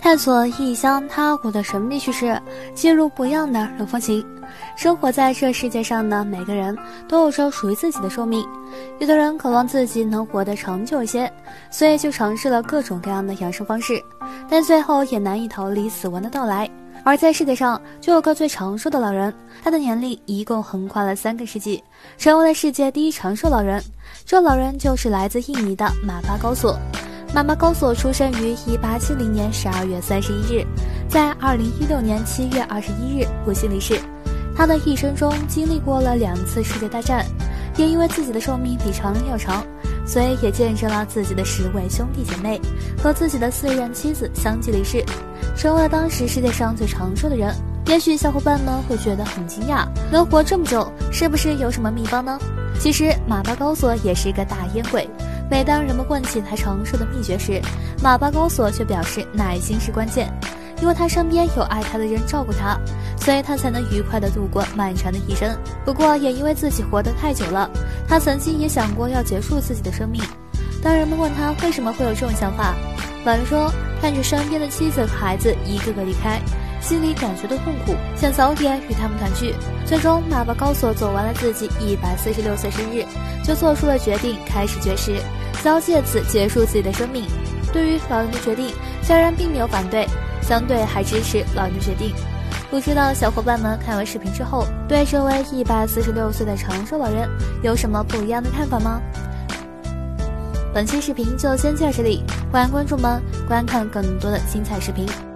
探索异乡他国的神秘叙事，记录不一样的人风情。生活在这世界上的每个人都有着属于自己的寿命，有的人渴望自己能活得长久一些，所以就尝试了各种各样的养生方式，但最后也难以逃离死亡的到来。而在世界上就有个最长寿的老人，他的年龄一共横跨了3个世纪，成为了世界第1长寿老人。这老人就是来自印尼的马巴高索。马巴高索出生于1870年12月31日，在2016年7月21日不幸离世。他的一生中经历过了2次世界大战，也因为自己的寿命比常人要长，所以也见证了自己的10位兄弟姐妹和自己的4任妻子相继离世，成为了当时世界上最长寿的人。也许小伙伴们会觉得很惊讶，能活这么久是不是有什么秘方呢？其实马巴高索也是一个大烟鬼。每当人们问起他长寿的秘诀时，马巴高索却表示耐心是关键，因为他身边有爱他的人照顾他，所以他才能愉快地度过漫长的一生。不过也因为自己活得太久了，他曾经也想过要结束自己的生命。当人们问他为什么会有这种想法，老人说看着身边的妻子和孩子一个个离开，心里感觉到痛苦，想早点与他们团聚。最终马巴高索走完了自己146岁生日，就做出了决定开始绝食，想借此结束自己的生命。对于老人的决定，家人并没有反对，相对还支持老人的决定。不知道小伙伴们看完视频之后，对这位146岁的长寿老人有什么不一样的看法吗？本期视频就先到这里，欢迎观众们观看更多的精彩视频。